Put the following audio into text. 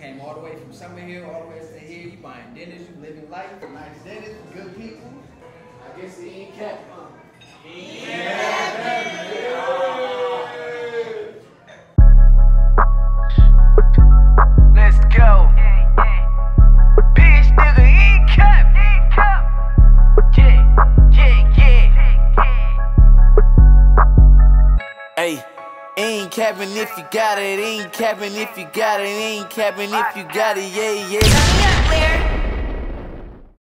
came all the way from Summer Hill all the way to here. You buying dinners, you living life. Nice dinners, good people. I guess it ain't capping. Let's go. Bitch, nigga, ain't cap. Yeah. Hey, ain't capping if you got it, ain't capping if you got it, ain't capping if you got it, yeah.